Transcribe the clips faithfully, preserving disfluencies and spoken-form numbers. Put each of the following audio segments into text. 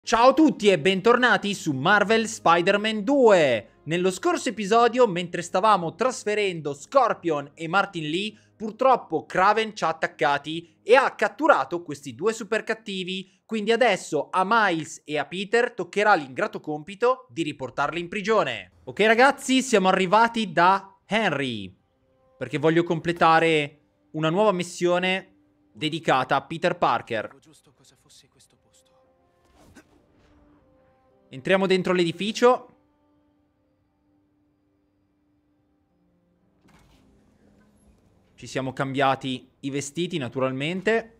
Ciao a tutti e bentornati su Marvel Spider-Man due! Nello scorso episodio, mentre stavamo trasferendo Scorpion e Martin Lee, purtroppo Kraven ci ha attaccati e ha catturato questi due super cattivi, quindi adesso a Miles e a Peter toccherà l'ingrato compito di riportarli in prigione. Ok ragazzi, siamo arrivati da Henry, perché voglio completare una nuova missione dedicata a Peter Parker. Entriamo dentro l'edificio. Ci siamo cambiati i vestiti, naturalmente.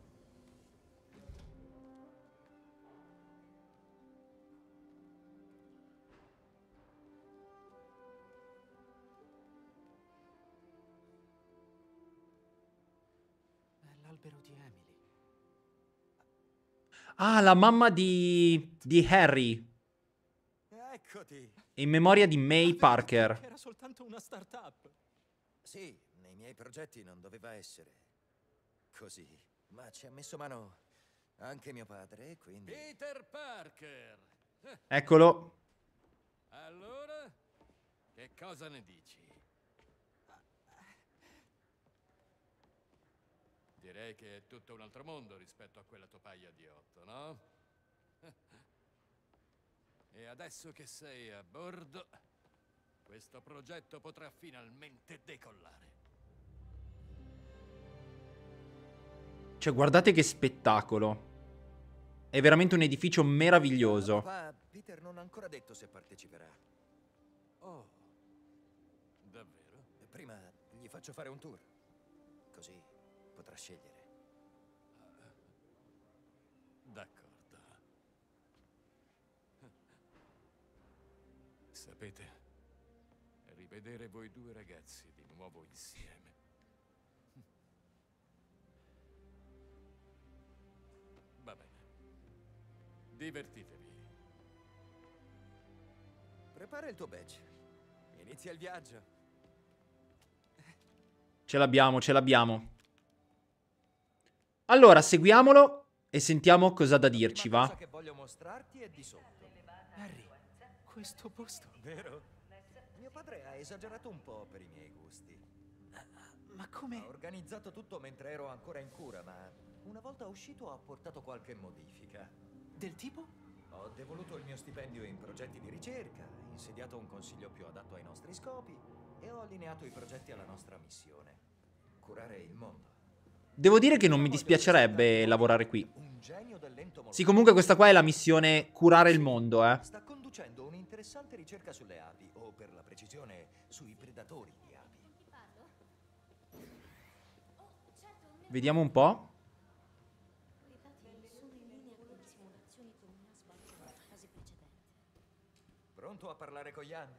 È l'albero di Emily. Ah, la mamma di... di Harry. Eccoti. In memoria di May Avevo Parker. detto che era soltanto una startup. Sì, nei miei progetti non doveva essere così, ma ci ha messo mano anche mio padre, quindi... Peter Parker. Eccolo. Allora, che cosa ne dici? Direi che è tutto un altro mondo rispetto a quella topaia di otto, no? E adesso che sei a bordo, questo progetto potrà finalmente decollare. Cioè, guardate che spettacolo. È veramente un edificio meraviglioso. Papà, Peter non ha ancora detto se parteciperà. Oh, davvero? Prima gli faccio fare un tour, così potrà scegliere. D'accordo. Sapete, rivedere voi due ragazzi di nuovo insieme. Va bene. Divertitevi. Prepara il tuo badge. Inizia il viaggio. Ce l'abbiamo, ce l'abbiamo. Allora, seguiamolo e sentiamo cosa ha da dirci, La prima cosa va? che voglio mostrarti è di sotto. Harry, questo posto. Vero? Mio padre ha esagerato un po' per i miei gusti. Ma Ha come? organizzato tutto mentre ero ancora in cura, ma una volta uscito ho apportato qualche modifica. Del tipo? Ho devoluto il mio stipendio in progetti di ricerca, insediato un consiglio più adatto ai nostri scopi e ho allineato i progetti alla nostra missione: curare il mondo. Devo dire che non mi dispiacerebbe lavorare qui. Un genio dell'entomologia. Sì, comunque questa qua è la missione curare il mondo, eh. Sta conducendo un'interessante ricerca sulle api, o per la precisione, sui predatori di api. Vediamo un po'. Pronto a parlare con Ian?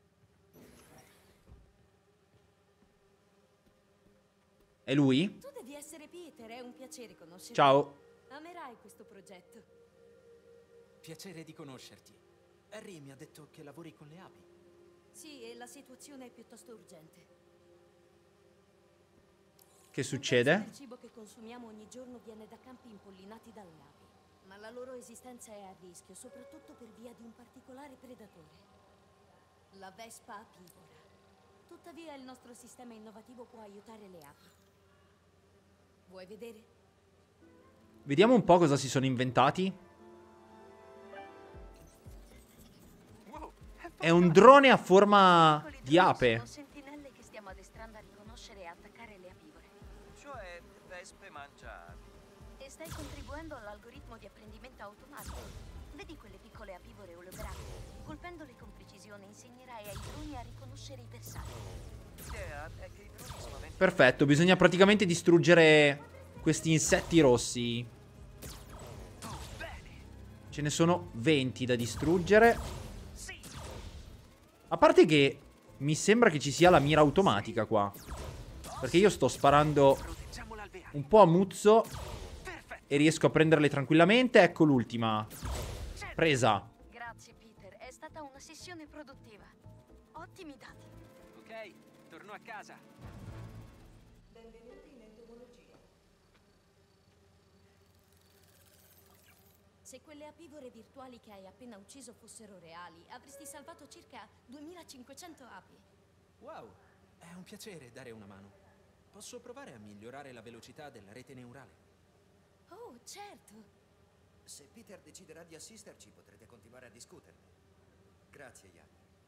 È lui? Tu devi essere Peter, è un piacere conoscerti. Ciao. Amerai questo progetto. Piacere di conoscerti. Harry mi ha detto che lavori con le api. Sì, e la situazione è piuttosto urgente. Che Il succede? cibo che consumiamo ogni giorno viene da campi impollinati dalle api, ma la loro esistenza è a rischio, soprattutto per via di un particolare predatore, la vespa apivora. Tuttavia il nostro sistema innovativo può aiutare le api. Vuoi vedere? Vediamo un po' cosa si sono inventati. È un drone a forma di ape. Sono sentinelle che stiamo addestrando a riconoscere e attaccare le apivore. Cioè, vespe mangia api. E stai contribuendo all'algoritmo di apprendimento automatico. Vedi quelle piccole apivore olografiche? Colpendole con precisione insegnerai ai droni a riconoscere i bersagli. L'idea è che i droni spaventano. Perfetto, bisogna praticamente distruggere questi insetti rossi. Ce ne sono venti da distruggere. A parte che mi sembra che ci sia la mira automatica qua, perché io sto sparando un po' a muzzo e riesco a prenderle tranquillamente. Ecco l'ultima. Presa. Grazie Peter, è stata una sessione produttiva. Ottimi dati. Ok, torno a casa. Benvenuti in entomologia. Se quelle apivore virtuali che hai appena ucciso fossero reali, avresti salvato circa duemilacinquecento api. Wow, è un piacere dare una mano. Posso provare a migliorare la velocità della rete neurale? Oh, certo. Se Peter deciderà di assisterci, potrete continuare a discuterne. Grazie, Ian.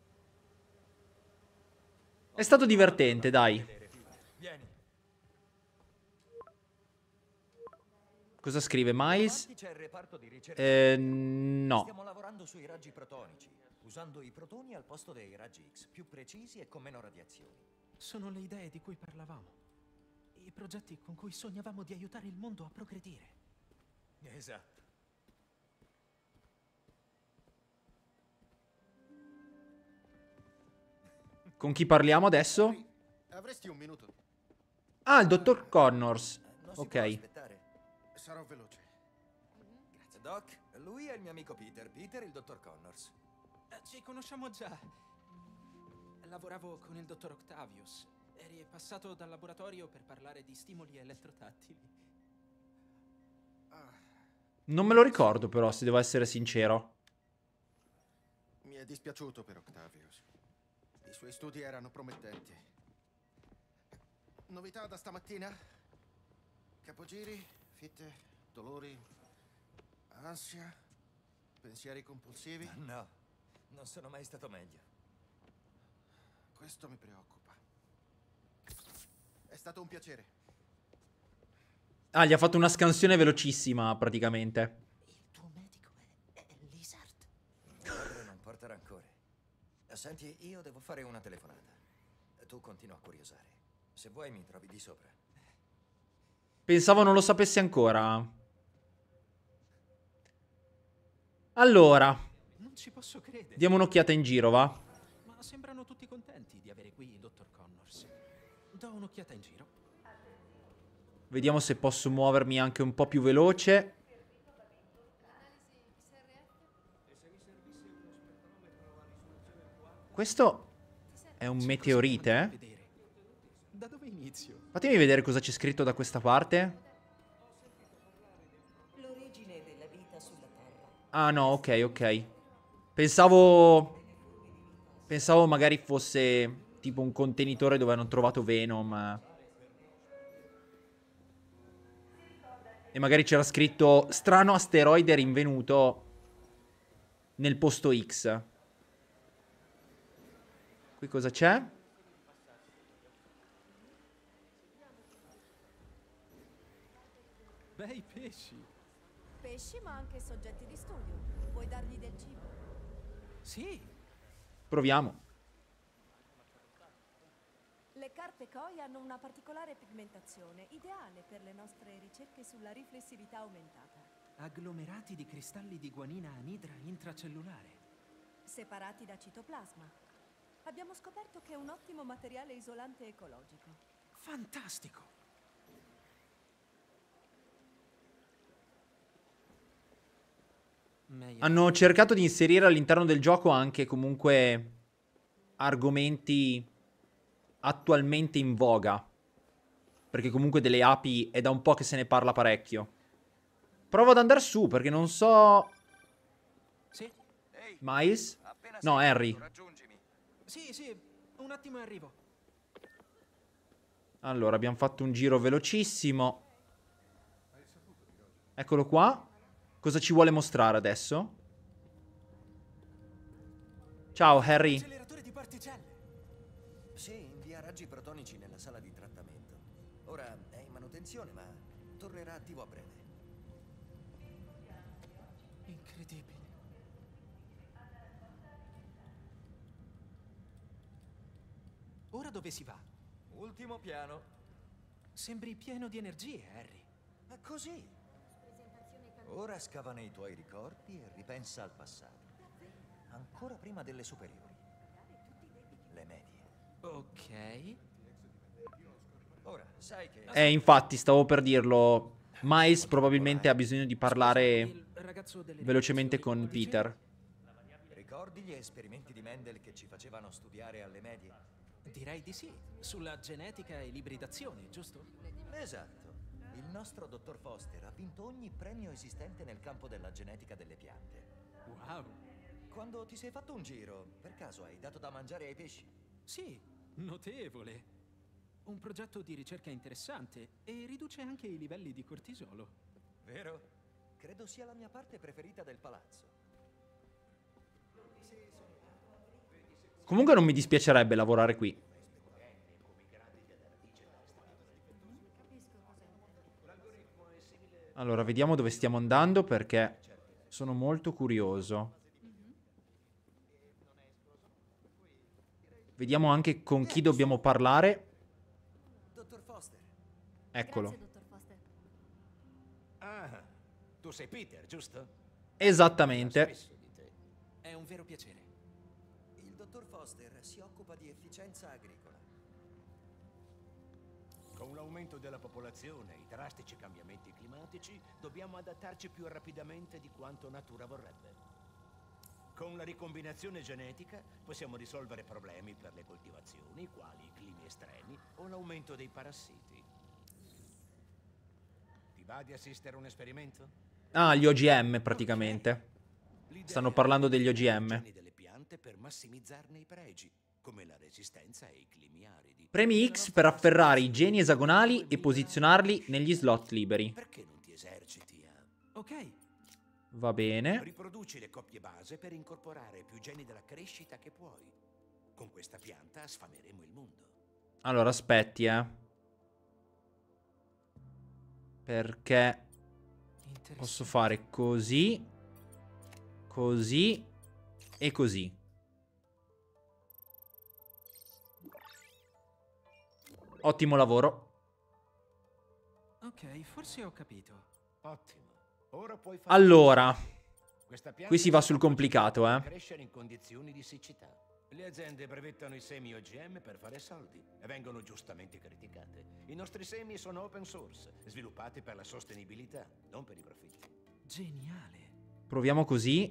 È stato divertente, dai. Vieni. Cosa scrive Miles? Davanti c'è il reparto di ricerca. Eh, no. Stiamo lavorando sui raggi protonici, usando i protoni al posto dei raggi X, più precisi e con meno radiazioni. Sono le idee di cui parlavamo. I progetti con cui sognavamo di aiutare il mondo a progredire. Esatto. Con chi parliamo adesso? Avresti un minuto? Ah, il dottor Connors. Non si Ok. può aspettare. Sarò veloce. Grazie, Doc. Lui è il mio amico Peter. Peter, il dottor Connors. Eh, Ci conosciamo già. Lavoravo con il dottor Octavius. Eri passato dal laboratorio per parlare di stimoli elettrotattili. Ah, Non me lo ricordo però, se devo essere sincero. mi è dispiaciuto per Octavius. I suoi studi erano promettenti. Novità da stamattina? Capogiri, fitte, dolori, ansia, pensieri compulsivi? No, non sono mai stato meglio. Questo mi preoccupa. È stato un piacere. Ah, gli ha fatto una scansione velocissima, praticamente. Il tuo medico è, è Lizard. Padre non porta rancore. Senti, io devo fare una telefonata. Tu continua a curiosare. Se vuoi mi trovi di sopra. Pensavo non lo sapessi ancora. Allora, Non ci posso credere. diamo un'occhiata in giro, va? Ma sembrano tutti contenti di avere qui il dottor Connors. Do un'occhiata in giro. Vediamo se posso muovermi anche un po' più veloce. Questo è un meteorite, eh? Vedere. Da dove inizio? Fatemi vedere cosa c'è scritto da questa parte. L'origine della vita sulla Terra. Ah no, ok, ok. Pensavo... Pensavo magari fosse tipo un contenitore dove hanno trovato Venom. E magari c'era scritto strano asteroide rinvenuto nel posto X. Qui cosa c'è? Bei pesci. Pesci, ma anche soggetti di studio. Vuoi dargli del cibo? Sì. Proviamo. Le carpe koi hanno una particolare pigmentazione, ideale per le nostre ricerche sulla riflessività aumentata. Agglomerati di cristalli di guanina anidra intracellulare. Separati da citoplasma. Abbiamo scoperto che è un ottimo materiale isolante ecologico. Fantastico. Meglio. Hanno cercato di inserire all'interno del gioco anche comunque argomenti attualmente in voga. Perché comunque delle api è da un po' che se ne parla parecchio. Provo ad andare su perché non so... Sì, Miles? No, Harry. sì, sì. Un attimo e arrivo. Allora, abbiamo fatto un giro velocissimo. Eccolo qua. Cosa ci vuole mostrare adesso? Ciao, Harry. Acceleratore di particelle. Sì, invia raggi protonici nella sala di trattamento. Ora è in manutenzione, ma tornerà attivo a breve. Incredibile. Ora dove si va? Ultimo piano. Sembri pieno di energie, Harry. Ma così. Ora scava nei tuoi ricordi e ripensa al passato. Ancora prima delle superiori. Le medie. Ok. Ora, sai che... Eh, infatti, stavo per dirlo. Miles probabilmente ha bisogno di parlare Il ragazzo delle velocemente con radiazioni, Peter. Ricordi gli esperimenti di Mendel che ci facevano studiare alle medie? Direi di sì. Sulla genetica e l'ibridazione, giusto? Esatto. Il nostro dottor Foster ha vinto ogni premio esistente nel campo della genetica delle piante. Wow. Quando ti sei fatto un giro, per caso hai dato da mangiare ai pesci? Sì, notevole. Un progetto di ricerca interessante e riduce anche i livelli di cortisolo. Vero? Credo sia la mia parte preferita del palazzo. Comunque non mi dispiacerebbe lavorare qui. Allora, vediamo dove stiamo andando perché sono molto curioso. Vediamo anche con chi dobbiamo parlare. Dottor Foster. Eccolo. Grazie, dottor Foster. Ah, tu sei Peter, giusto? Esattamente. Spesso di te. È un vero piacere. Il dottor Foster si occupa di efficienza agricola. Con l'aumento della popolazione e i drastici cambiamenti climatici, dobbiamo adattarci più rapidamente di quanto natura vorrebbe. Con la ricombinazione genetica possiamo risolvere problemi per le coltivazioni, quali i climi estremi o l'aumento dei parassiti. Ti va di assistere a un esperimento? Ah, gli O G M praticamente. L'idea Stanno parlando è degli O G utilizzare i M. geni delle piante per massimizzarne i pregi, come la resistenza ai climi aridi. Premi X per afferrare i geni esagonali e posizionarli negli slot liberi. Perché non ti eserciti a... Ok, Va bene. Riproduci le coppie base per incorporare più geni della crescita che puoi. Con questa pianta sfameremo il mondo. Allora, aspetti, eh. Perché posso fare così, così e così. Ottimo lavoro. ok, forse ho capito. Ottimo. Ora puoi fare... Allora, Questa pianta qui si va è sul stata complicato, progettata eh. per crescere in condizioni di siccità. Le aziende brevettano i semi O G M per fare soldi e vengono giustamente criticate. I nostri semi sono open source, sviluppati per la sostenibilità, non per i profitti. Geniale. proviamo così.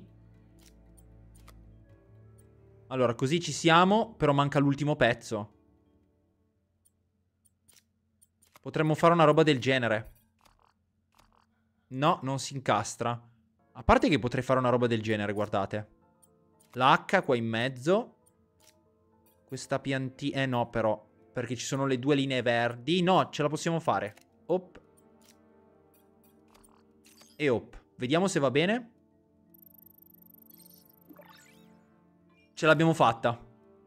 Allora, così ci siamo, però manca l'ultimo pezzo. Potremmo fare una roba del genere. No, non si incastra. A parte che potrei fare una roba del genere, guardate. La H qua in mezzo. Questa piantina... Eh no, però. Perché ci sono le due linee verdi. No, ce la possiamo fare. Op. E op. Vediamo se va bene. Ce l'abbiamo fatta.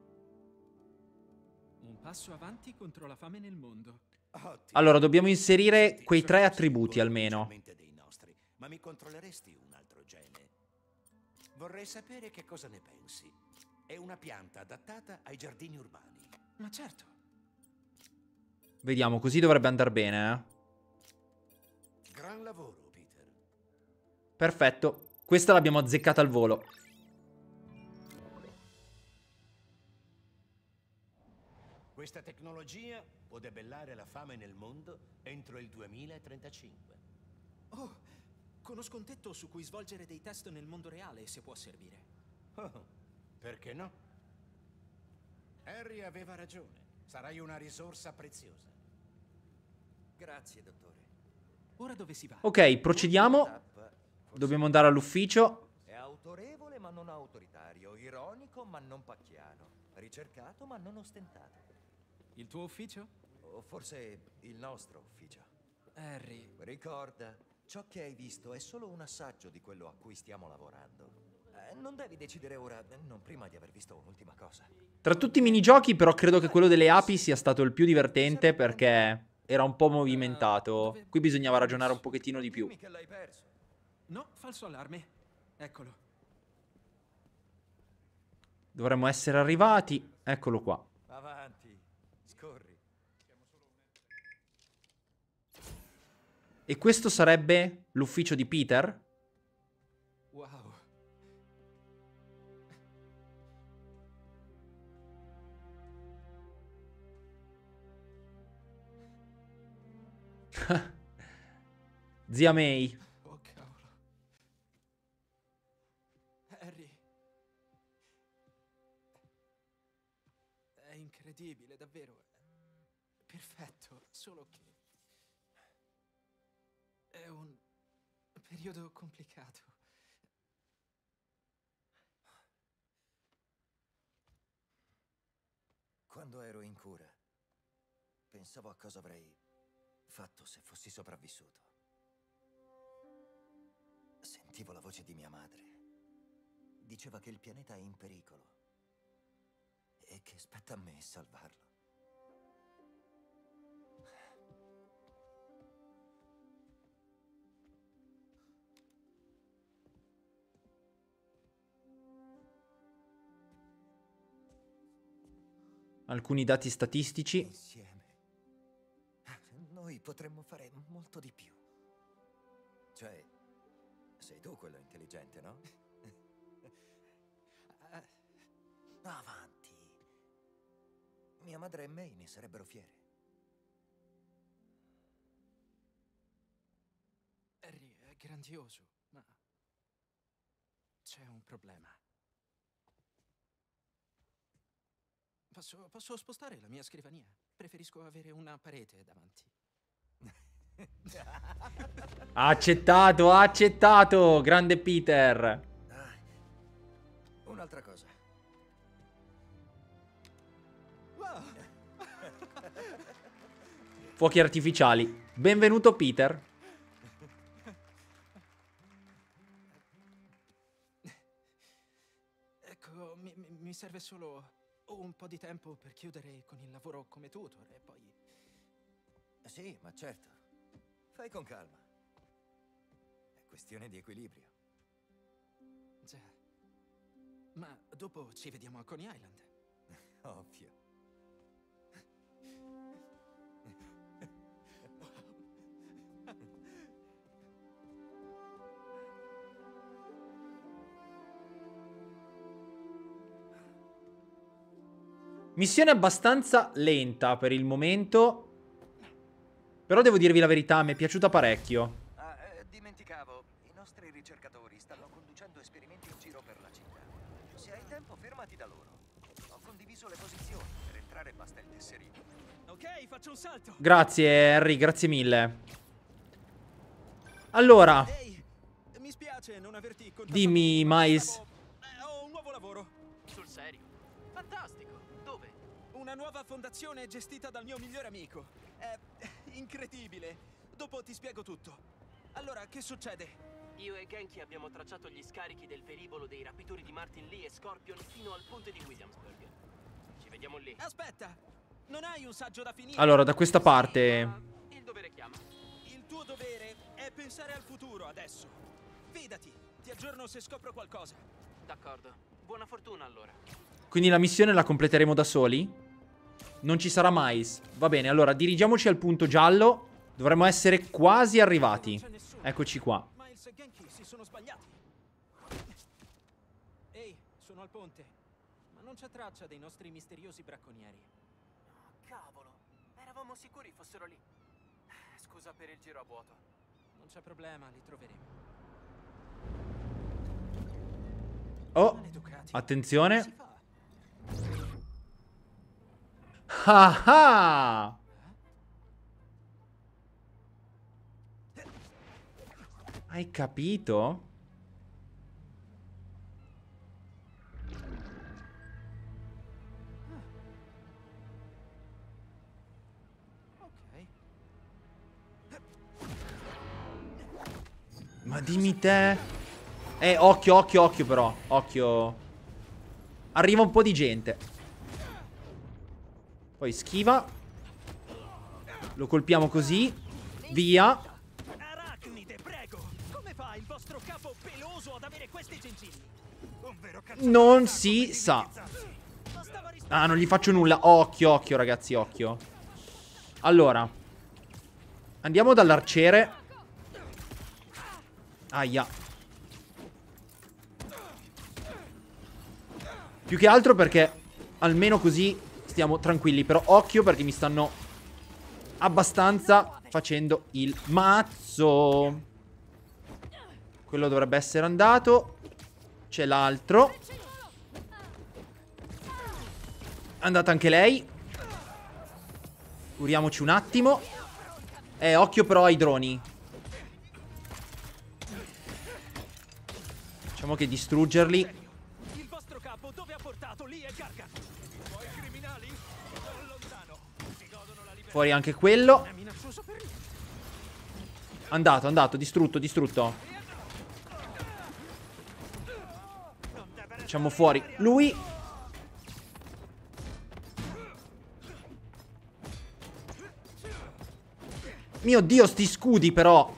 Un passo avanti contro la fame nel mondo. Ottimo. Allora, dobbiamo inserire Questi quei sono tre così attributi buoni almeno. ufficialmente dei nostri, ma mi controlleresti un altro gene? Vorrei sapere che cosa ne pensi. È una pianta adattata ai giardini urbani. Ma certo. Vediamo, così dovrebbe andare bene, eh. Gran lavoro, Peter. Perfetto. Questa l'abbiamo azzeccata al volo. Questa tecnologia può debellare la fame nel mondo entro il duemilatrentacinque. Oh, conosco un tetto su cui svolgere dei test nel mondo reale se può servire. Oh, perché no? Harry aveva ragione. Sarai una risorsa preziosa. Grazie, dottore. Ora dove si va? Ok, procediamo. Tappa, forse Dobbiamo andare all'ufficio. È autorevole ma non autoritario, ironico ma non pacchiano, ricercato ma non ostentato. Il tuo ufficio? O forse il nostro ufficio. Harry. Ricorda, ciò che hai visto è solo un assaggio di quello a cui stiamo lavorando. Eh, non devi decidere ora, non prima di aver visto un'ultima cosa. Tra tutti i minigiochi, però, credo che quello delle api sia stato il più divertente perché era un po' movimentato. Qui bisognava ragionare un pochettino di più. Dimmi che l'hai perso. No, falso allarme. Eccolo. Dovremmo essere arrivati. Eccolo qua. Avanti, scorri. E questo sarebbe l'ufficio di Peter? Wow. Zia May. Oh, cavolo. Harry. È incredibile, davvero. Perfetto, solo che... È un periodo complicato. Quando ero in cura, pensavo a cosa avrei fatto se fossi sopravvissuto. Sentivo la voce di mia madre. Diceva che il pianeta è in pericolo e che spetta a me salvarlo. Alcuni dati statistici. Insieme noi potremmo fare molto di più. Cioè, sei tu quello intelligente, no? Avanti. Mia madre e May ne sarebbero fiere. Harry è grandioso, ma c'è un problema. Posso, posso spostare la mia scrivania? Preferisco avere una parete davanti. Ha accettato, ha accettato, grande Peter. Ah, un'altra cosa. Wow. Fuochi artificiali. Benvenuto Peter. Ecco, mi, mi- mi serve solo un po' di tempo per chiudere con il lavoro come tutor e poi... Sì, ma certo. Fai con calma. È questione di equilibrio. Già. Ma dopo ci vediamo a Coney Island. Ovvio. Missione abbastanza lenta per il momento. Però devo dirvi la verità, mi è piaciuta parecchio. Ah, eh, dimenticavo. I nostri ricercatori stanno conducendo esperimenti in giro per la città. Se hai tempo, fermati da loro. Ho condiviso le posizioni. Per entrare basta il tesserino. Ok, faccio un salto. Grazie Harry, grazie mille. Allora, Ehi, mi spiace non averti contattato. dimmi Miles. Stavo- eh, ho un nuovo lavoro. Sul serio? Fantastico. Dove? Una nuova fondazione gestita dal mio migliore amico. È incredibile. Dopo ti spiego tutto. Allora, che succede? Io e Genki abbiamo tracciato gli scarichi del velivolo dei rapitori di Martin Lee e Scorpion fino al ponte di Williamsburg. Ci vediamo lì. Aspetta, non hai un saggio da finire? Allora, da questa parte. Ma il dovere chiama. Il tuo dovere è pensare al futuro adesso. Fidati, ti aggiorno se scopro qualcosa. D'accordo. Buona fortuna allora. Quindi la missione la completeremo da soli? Non ci sarà Miles. Va bene, allora dirigiamoci al punto giallo. Dovremmo essere quasi arrivati. Non c'è nessuno. Eccoci qua. Miles e Genki si sono sbagliati. Ehi, sono al ponte. Ma non c'è traccia dei nostri misteriosi bracconieri. Oh, cavolo. Eravamo sicuri fossero lì. Scusa per il giro a vuoto. Non c'è problema, li troveremo. Oh, Maleducati. attenzione. Si fa? Ah ah! Hai capito? Ok. Ma dimmi te. Eh, occhio, occhio, occhio però. Occhio. Arriva un po' di gente. Poi schiva. Lo colpiamo così. Via. Arachnide, prego! Come fa il vostro capo peloso ad avere questi gingilli? Un vero Non si sa. Bastava rispondere. Ah, non gli faccio nulla. Occhio, occhio, ragazzi, occhio. Allora. Andiamo dall'arciere. Aia. Più che altro perché almeno così stiamo tranquilli. Però occhio perché mi stanno abbastanza facendo il mazzo. Quello dovrebbe essere andato. C'è l'altro. È andata anche lei. Curiamoci un attimo. Eh, occhio però ai droni. Diciamo che distruggerli. Il vostro capo dove ha portato Lee e Gargan? I tuoi criminali? Da lontano. Si godono la libertà. Fuori anche quello. È minaccioso per niente. Andato, andato, distrutto, distrutto. Facciamo fuori lui. Mio Dio, sti scudi però.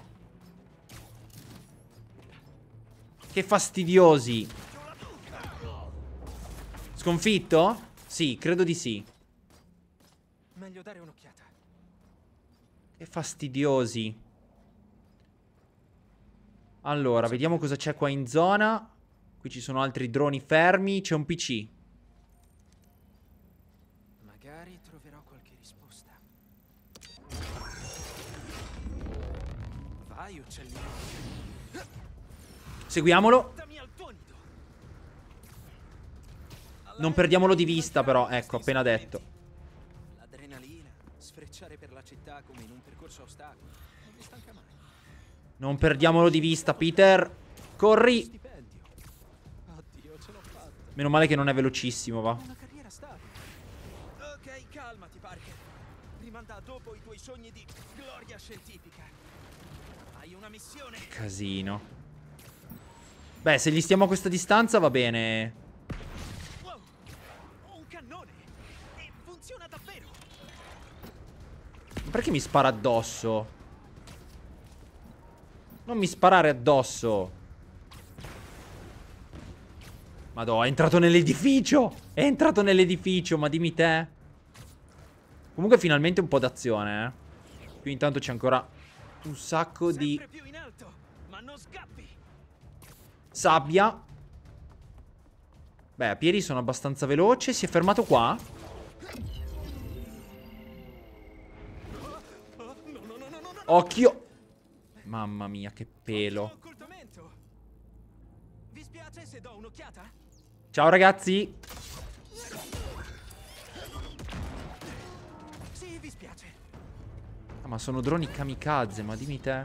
Che fastidiosi. Sconfitto? Sì, credo di sì. Meglio dare un'occhiata. Che fastidiosi. Allora, vediamo cosa c'è qua in zona. Qui ci sono altri droni fermi. C'è un P C. Magari troverò qualche risposta. Vai, uccellino. Seguiamolo. Dammi al tuo nido. Non perdiamolo di vista però. Ecco, appena detto. L'adrenalina, sfrecciare per la città come in un percorso a ostacoli. Non mi stanca mai. Non perdiamolo di vista, Peter. Corri. Stipendio. Oddio, ce l'ho fatta. Meno male che non è velocissimo, va. Una carriera stabile. Ok, calmati, Parker. Rimanda a dopo i tuoi sogni di gloria scientifica. Hai una missione. Casino. Beh, se gli stiamo a questa distanza va bene. Wow, ho un cannone. E funziona davvero. Perché mi spara addosso? Non mi sparare addosso. Madò, è entrato nell'edificio. È entrato nell'edificio, ma dimmi te. Comunque finalmente un po' d'azione, eh. Qui intanto c'è ancora un sacco di Sempre più in alto, ma non scappi. sabbia. Beh, a piedi sono abbastanza veloce. Si è fermato qua. Occhio. Mamma mia, che pelo. Occultamento. Vi spiace se do un'occhiata? Ciao ragazzi. Sì, vi spiace. Ah, ma sono droni kamikaze, ma dimmi te.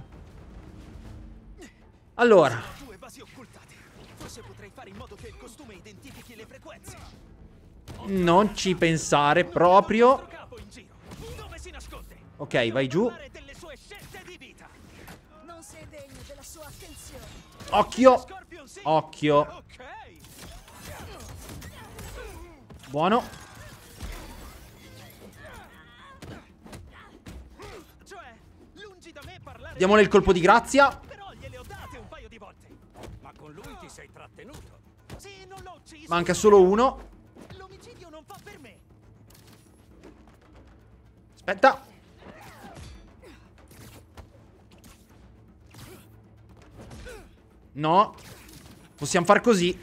Allora, Due basi occultate. Forse potrei fare in modo che il costume identifichi le frequenze. non ci pensare proprio. Vostro capo in giro. Dove si nasconde? Ok, vai giù. Parlare delle sue scelte di vita. Non sei degno della sua attenzione. Occhio. Scorpion sì. Occhio. Ok. Buono. Cioè, lungi da me parlare. Diamole il colpo di grazia. Però gliele ho date un paio di volte. Ma con lui ti sei trattenuto. Sì, non l'ho ucciso. Manca solo uno. L'omicidio non fa per me. Aspetta. No. Possiamo far così.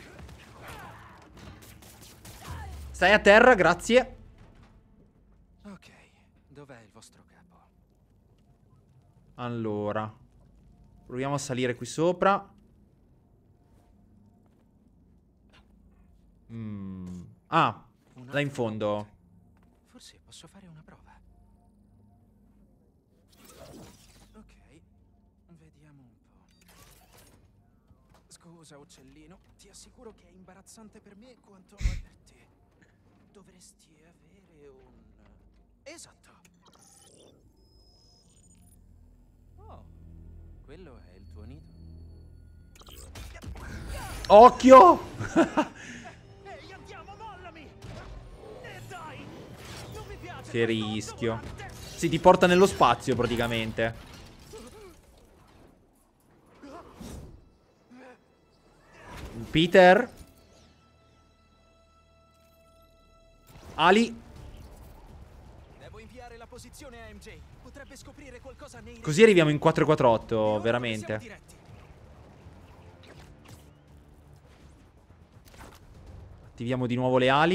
Stai a terra, grazie. Ok, dov'è il vostro capo? Allora, proviamo a salire qui sopra. Mm. Ah, là in fondo. Forse posso fare una prova. Ok, vediamo un po'. Scusa, uccellino, ti assicuro che è imbarazzante per me quanto lo è per te. Dovresti avere un... Esatto. Oh, quello è il tuo nido? Occhio! Ehi, andiamo, mollami! E dai! Non mi piace! Che rischio. Si ti porta nello spazio praticamente. Peter. Ali. Devo inviare la posizione a M J. Potrebbe scoprire qualcosa nei... Così arriviamo in quattro quattro otto, Siamo veramente. diretti. Attiviamo di nuovo le ali.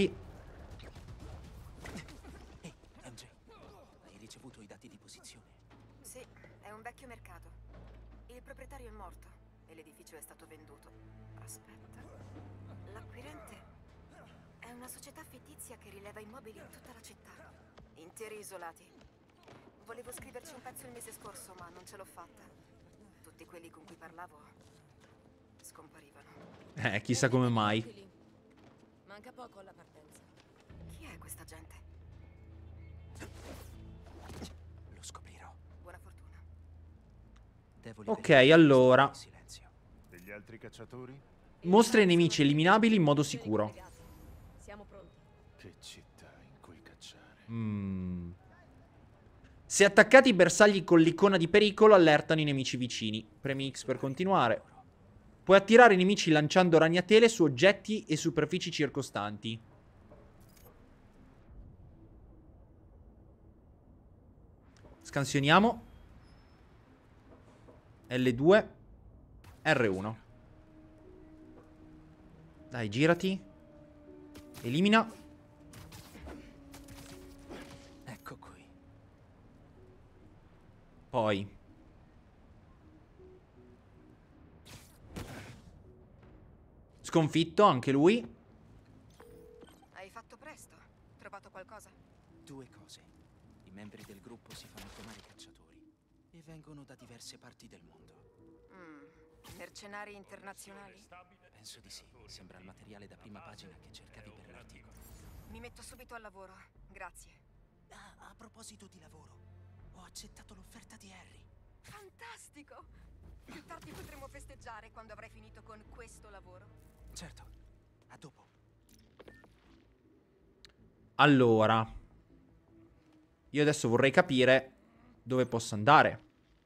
Ehi, M J, hai ricevuto i dati di posizione? Sì, è un vecchio mercato. Il proprietario è morto e l'edificio è stato venduto. Aspetta. L'acquirente è una società fittizia che rileva immobili in tutta la città. Interi isolati. Volevo scriverci un pezzo il mese scorso, ma non ce l'ho fatta. Tutti quelli con cui parlavo scomparivano. Eh, chissà come mai. Manca poco alla partenza. Chi è questa gente? Lo scoprirò. Buona fortuna. Devo Ok, liberare allora. questo in silenzio. Degli altri cacciatori? Mostra i nemici eliminabili in modo sicuro. Siamo pronti. Che città in cui cacciare. Mm. Se attaccati i bersagli con l'icona di pericolo, allertano i nemici vicini. Premi X per continuare. Puoi attirare i nemici lanciando ragnatele su oggetti e superfici circostanti. Scansioniamo. L due. R uno. Dai, girati. Elimina. Ecco qui. Poi. Sconfitto anche lui. Hai fatto presto. Trovato qualcosa? Due cose. I membri del gruppo si fanno chiamare cacciatori e vengono da diverse parti del mondo. Mm, mercenari internazionali? Penso di sì. Sembra il materiale da prima pagina che cercavi per l'articolo. Mi metto subito al lavoro. Grazie. Ah, a proposito di lavoro, ho accettato l'offerta di Harry. Fantastico! Più tardi potremo festeggiare quando avrai finito con questo lavoro. Certo. A dopo. Allora. Io adesso vorrei capire dove posso andare.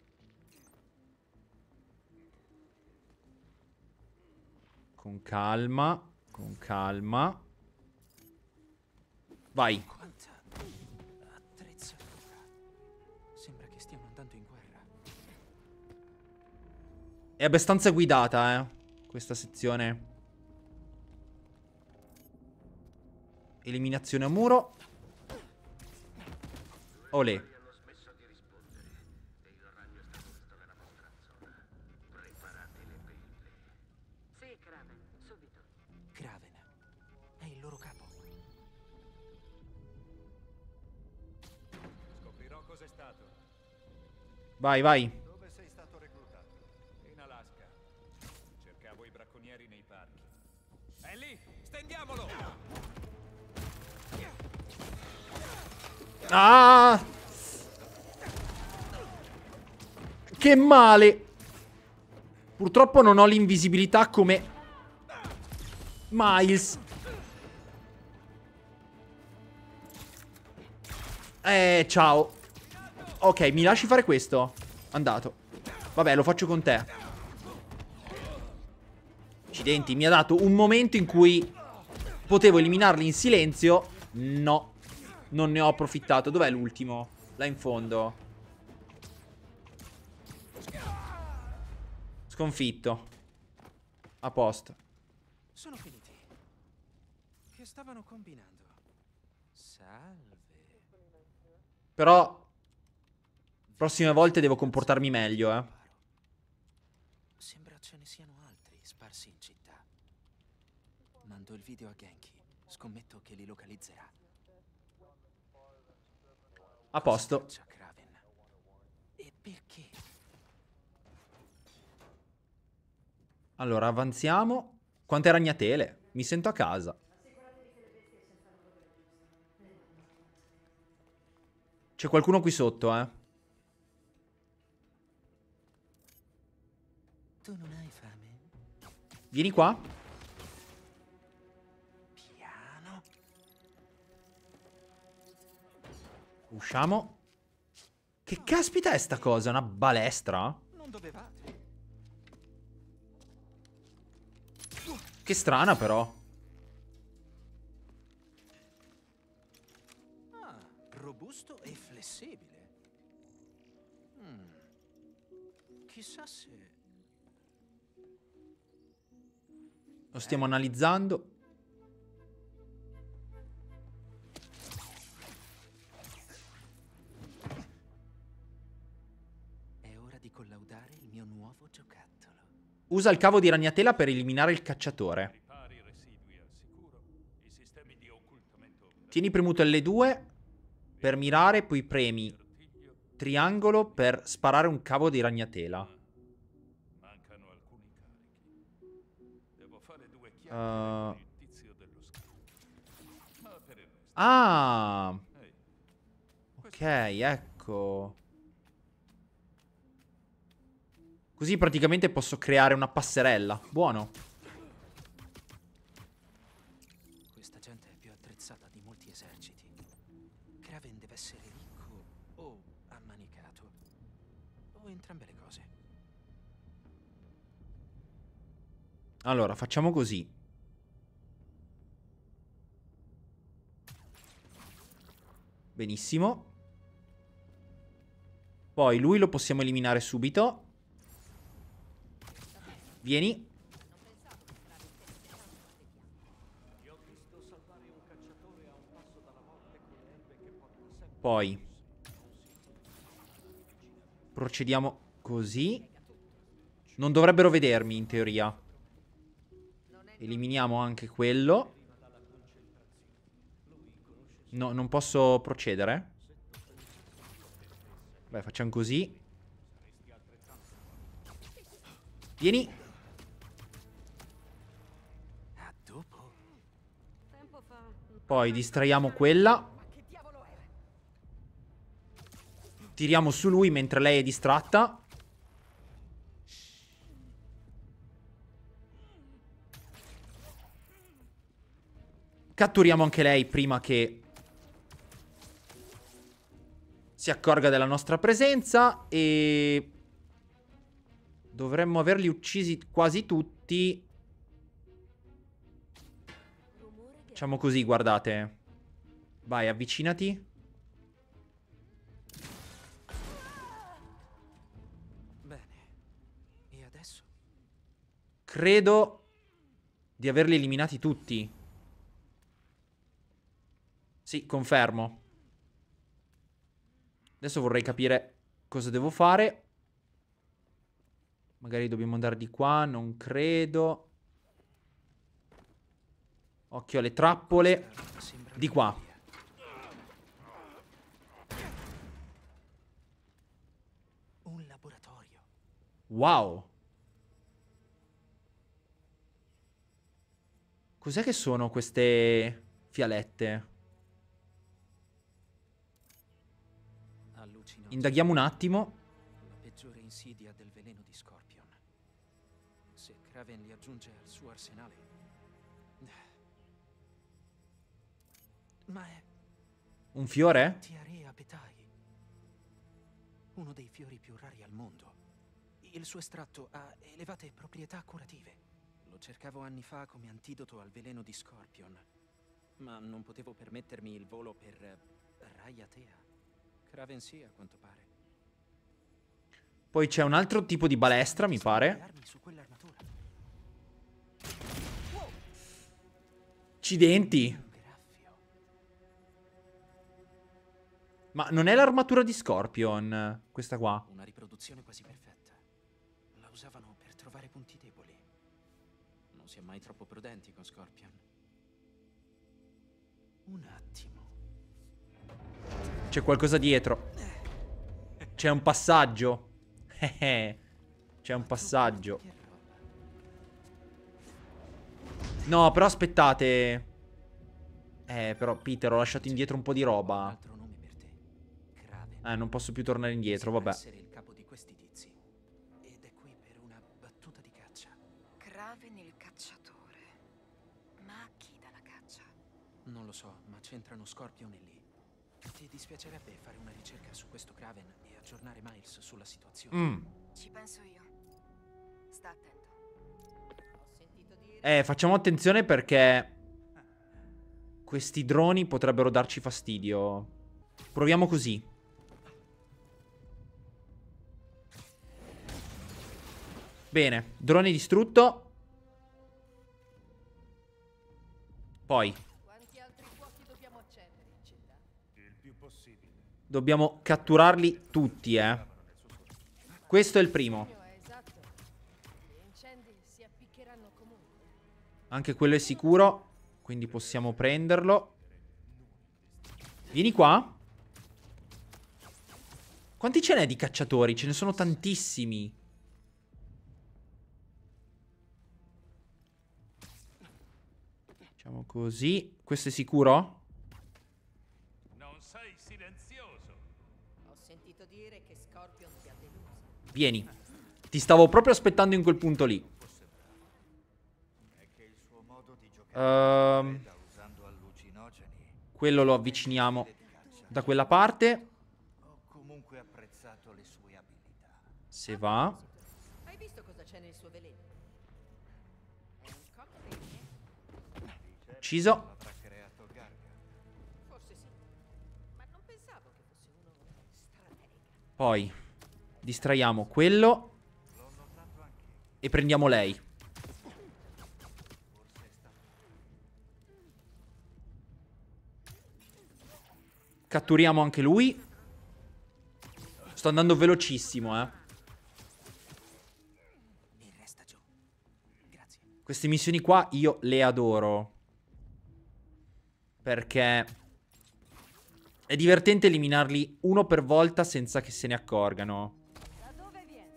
Con calma. Con calma. Vai. Quanta attrezzatura. Sembra che stiamo andando in guerra. È abbastanza guidata, eh. Questa sezione. Eliminazione a muro. Olè. Sì, Kraven, subito. Kraven. È il loro capo. Scoprirò cos'è stato. Vai, vai. Dove sei stato reclutato? In Alaska. Cercavo i bracconieri nei parchi. È lì! Stendiamolo! Ah! Che male! Purtroppo non ho l'invisibilità come Miles. Eh, ciao. Ok, mi lasci fare questo? Andato. Vabbè, lo faccio con te. Accidenti, mi ha dato un momento in cui potevo eliminarli in silenzio. No. Non ne ho approfittato. Dov'è l'ultimo? Là in fondo. Sconfitto. A posto. Sono finiti. Che stavano combinando? Salve. Però prossime volte devo comportarmi meglio, eh. Sembra ce ne siano altri sparsi in città. Mando il video a Genki. Scommetto che li localizzerà. A posto. Cosa faccia Kraven? E perché? Allora, avanziamo. Quante ragnatele? Mi sento a casa. C'è qualcuno qui sotto, eh. Tu non hai fame? Vieni qua. Piano. Usciamo. Che caspita è sta cosa? Una balestra? Non dovevate. Che strana però. Ah, robusto e flessibile. Mm. Chissà se... Lo stiamo analizzando. È ora di collaudare il mio nuovo giocattolo. Usa il cavo di ragnatela per eliminare il cacciatore. Tieni premuto L due per mirare, poi premi triangolo per sparare un cavo di ragnatela. Mancano alcuni carichi. Devo fare Uh... Ah. Ok, ecco. Così praticamente posso creare una passerella. Buono. Questa gente è più attrezzata di molti eserciti. Kraven deve essere ricco o ammanicato. O entrambe le cose. Allora, facciamo così. Benissimo. Poi lui lo possiamo eliminare subito. Vieni. Poi procediamo così. Non dovrebbero vedermi in teoria. Eliminiamo anche quello. No, non posso procedere. Beh, facciamo così. Vieni. Poi distraiamo quella. Tiriamo su lui mentre lei è distratta. Catturiamo anche lei prima che si accorga della nostra presenza. E dovremmo averli uccisi quasi tutti. Facciamo così, guardate. Vai, avvicinati. Bene. E adesso? Credo di averli eliminati tutti. Sì, confermo. Adesso vorrei capire cosa devo fare. Magari dobbiamo andare di qua, non credo. Occhio alle trappole. Di qua. Un laboratorio. Wow. Cos'è che sono queste fialette? Indaghiamo un attimo. La peggiore insidia del veleno di Scorpion. Se Kraven li aggiunge al suo arsenale. Ma è Un fiore? Tiarea Petai. Uno dei fiori più rari al mondo. Il suo estratto ha elevate proprietà curative. Lo cercavo anni fa come antidoto al veleno di Scorpion. Ma non potevo permettermi il volo per Raiatea. Kraven sì, a quanto pare. Poi c'è un altro tipo di balestra, mi pare. Accidenti. Ma non è l'armatura di Scorpion, questa qua? Una riproduzione quasi perfetta. La usavano per trovare punti deboli. Non si è mai troppo prudenti con Scorpion. Un attimo. C'è qualcosa dietro. C'è un passaggio. C'è un passaggio. No, però aspettate. Eh, però Peter, ho lasciato indietro un po' di roba. Eh, non posso più tornare indietro, vabbè. Il capo di questi tizi. Ed è qui per una battuta di caccia. Kraven il cacciatore. Ma a chi dà la caccia? Non lo so, ma c'entrano Scorpion e Lee. Ti dispiacerebbe fare una ricerca su questo Kraven e aggiornare Miles sulla situazione? Mm. Ci penso io. Sta attento. Ho sentito dire... Eh, facciamo attenzione perché questi droni potrebbero darci fastidio. Proviamo così. Bene, drone distrutto. Poi Quanti altri fuochi dobbiamo accendere in città? Il più possibile. dobbiamo catturarli tutti, eh. Questo è il primo. È esatto. Gli incendi si appiccheranno comunque. Anche quello è sicuro. Quindi possiamo prenderlo. Vieni qua. Quanti ce n'è di cacciatori? Ce ne sono tantissimi. Facciamo così. Questo è sicuro? Non sei silenzioso. Ho sentito dire che Scorpion ti ha deluso. Vieni. Ti stavo proprio aspettando in quel punto lì. Ehm, quello lo avviciniamo da quella parte. Se va. Hai visto cosa c'è nel suo veleno? È un cocktail. Ucciso. Forse sì. Ma non pensavo che fosse uno stratega. Poi distraiamo quello e prendiamo lei. Catturiamo anche lui. Sto andando velocissimo, eh. Mi resta giù. Grazie. Queste missioni qua io le adoro. Perché è divertente eliminarli uno per volta senza che se ne accorgano. Da dove viene?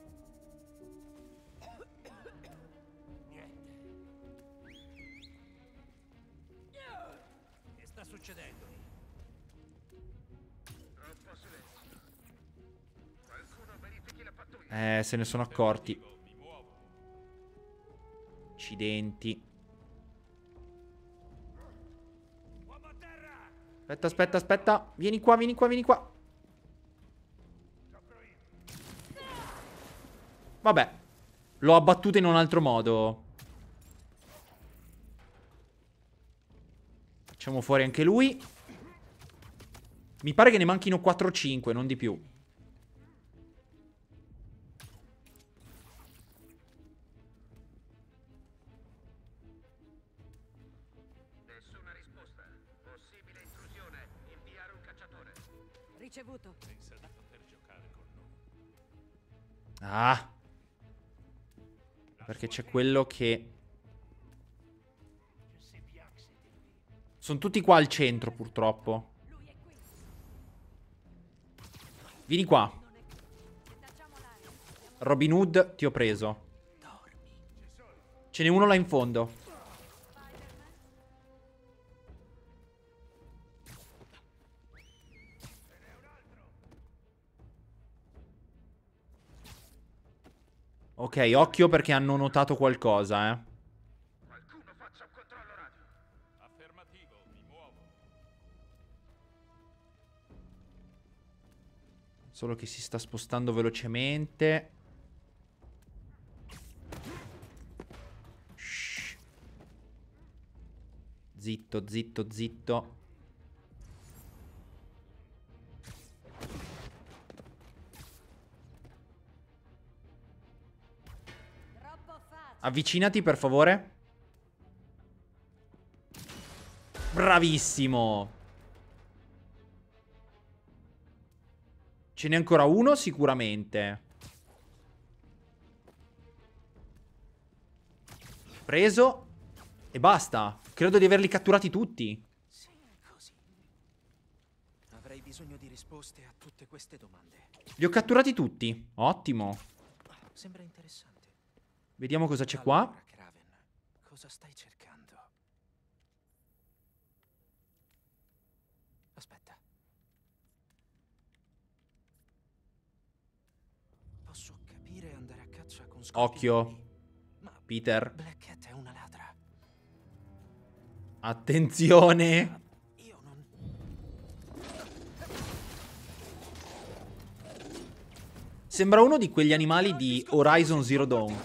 Che sta succedendo? Eh, se ne sono accorti. Accidenti. Aspetta, aspetta, aspetta. Vieni qua, vieni qua, vieni qua. Vabbè. L'ho abbattuta in un altro modo. Facciamo fuori anche lui. Mi pare che ne manchino quattro o cinque, non di più. Nessuna risposta. Possibile intrusione. Inviare un cacciatore. Ricevuto. Pensa di poter giocare con noi. Ah. Perché c'è quello che... Sono tutti qua al centro, purtroppo. Vieni qua. Robin Hood, ti ho preso. Ce n'è uno là in fondo. Ok, occhio perché hanno notato qualcosa, eh. Qualcuno faccia un controllo radio. Affermativo, mi muovo. Solo che si sta spostando velocemente. Shh. Zitto, zitto, zitto. Avvicinati, per favore. Bravissimo. Ce n'è ancora uno sicuramente. Preso. E basta. Credo di averli catturati tutti. Sì, così. Avrei bisogno di risposte a tutte queste domande. Li ho catturati tutti. Ottimo. Sembra interessante. Vediamo cosa c'è Allora, qua. Kraven, cosa stai cercando? Aspetta. Posso capire e andare a caccia con Scorpion. Occhio. Ma Peter. Black Cat è una ladra. Attenzione. Io non... Sembra uno di quegli animali di Horizon Zero Dawn.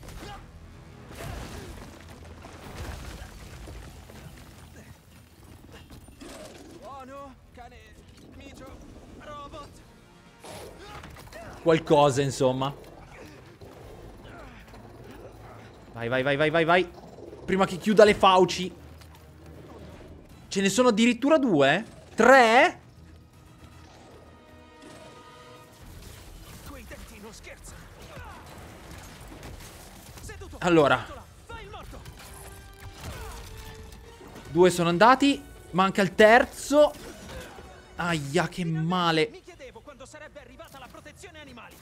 Buono, cane, migio, robot. Qualcosa, insomma. Vai, vai, vai, vai, vai, vai. Prima che chiuda le fauci. Ce ne sono addirittura due? Tre? Quei denti non scherzano. Seduto. Allora. Vai il morto. Due sono andati. Manca il terzo. Aia, che male. Mi chiedevo quando sarebbe arrivata la protezione animali.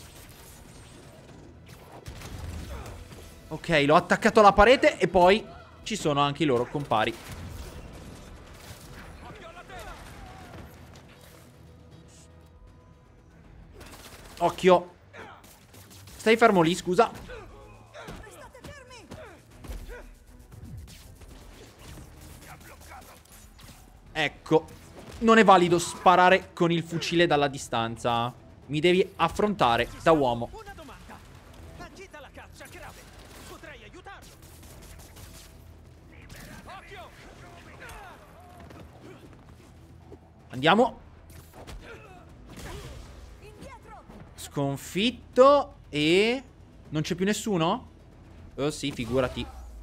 Ok, l'ho attaccato alla parete e poi ci sono anche i loro compari. Occhio. Stai fermo lì, scusa. Ecco. Non è valido sparare con il fucile dalla distanza. Mi devi affrontare da uomo. Una domanda. Agita la caccia, Kraven. Potrei aiutarlo. Occhio! Andiamo. Sconfitto. E... non c'è più nessuno? Oh sì, figurati.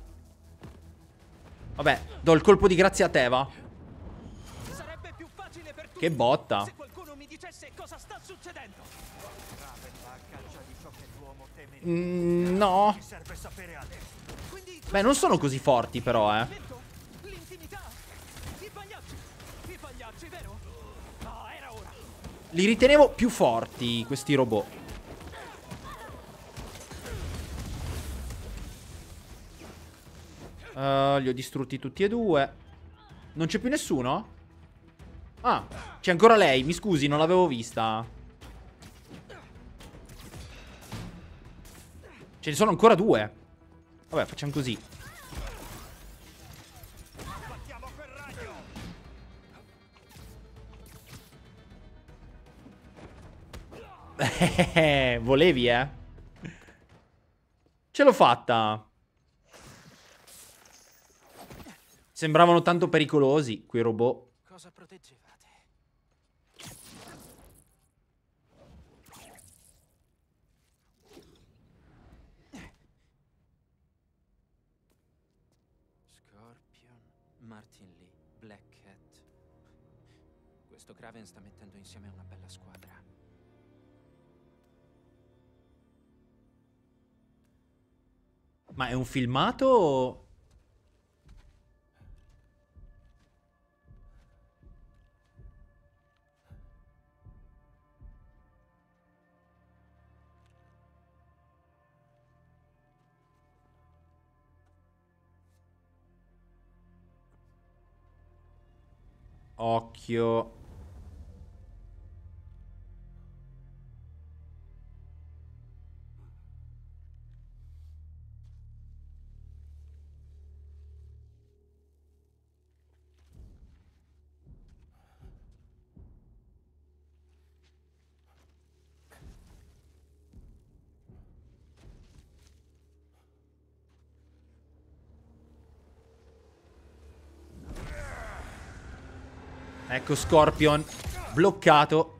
Vabbè, do il colpo di grazia a te, va. Sarebbe più facile per tutti Che botta. se qualcuno mi dicesse cosa sta succedendo. Kraven va a caccia di ciò che l'uomo teme. Mm, no. Ci serve sapere adesso. Quindi Beh, non sono così forti però, eh. l'intimità. I pagliacci. I pagliacci, vero? No, era ora. Li ritenevo più forti, questi robot. Uh, li ho distrutti tutti e due. Non c'è più nessuno? Ah, c'è ancora lei. Mi scusi, non l'avevo vista. Ce ne sono ancora due. Vabbè, facciamo così. Volevi, eh? Ce l'ho fatta. Sembravano tanto pericolosi quei robot. Cosa proteggevate? Scorpion, Martin Lee, Black Cat. Questo Kraven sta mettendo insieme una bella squadra. Ma è un filmato o... Occhio. Ecco Scorpion bloccato.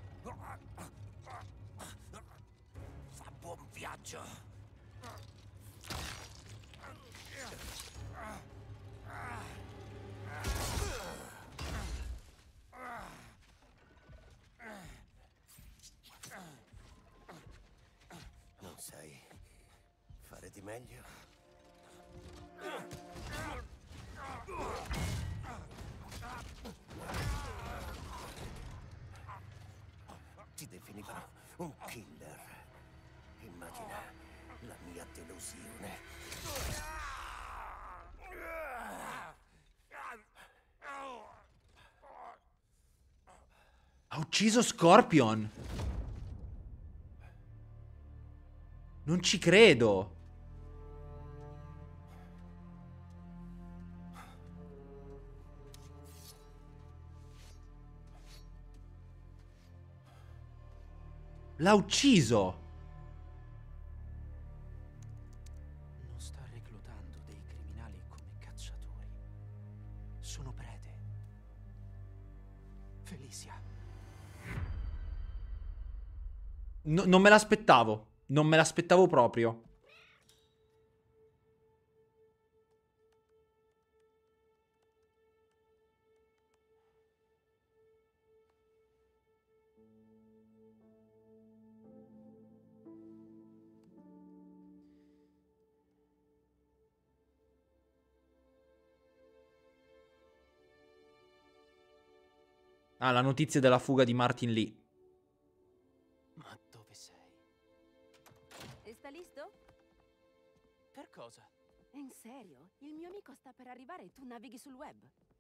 Fa buon viaggio. Non sai fare di meglio? Ti definivano un killer. Immagina la mia delusione. Ha ucciso Scorpion. Non ci credo. L'ha ucciso. Non sta reclutando dei criminali come cacciatori. Sono prede. Felicia. No, non me l'aspettavo. Non me l'aspettavo proprio. Ah, la notizia della fuga di Martin Lee. Ma dove sei? E sta listo? Per cosa? In serio? Il mio amico sta per arrivare e tu navighi sul web?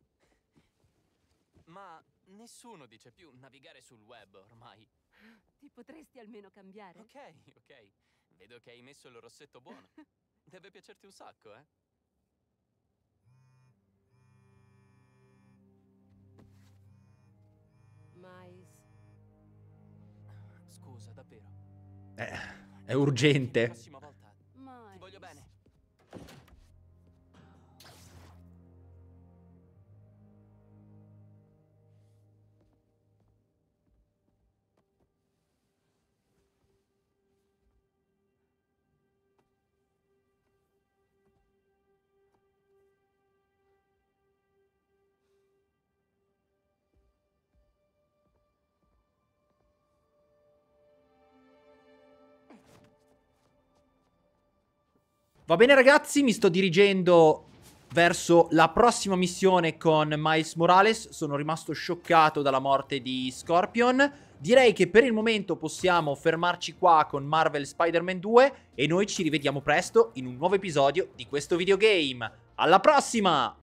Ma nessuno dice più navigare sul web ormai. Ti potresti almeno cambiare? Ok, ok. Vedo che hai messo il rossetto buono. Deve piacerti un sacco, eh? Mais. Scusa, davvero. Eh, è urgente. La prossima volta Mais. ti voglio bene. Va bene ragazzi, mi sto dirigendo verso la prossima missione con Miles Morales. Sono rimasto scioccato dalla morte di Scorpion. Direi che per il momento possiamo fermarci qua con Marvel Spider-Man due e noi ci rivediamo presto in un nuovo episodio di questo videogame. Alla prossima!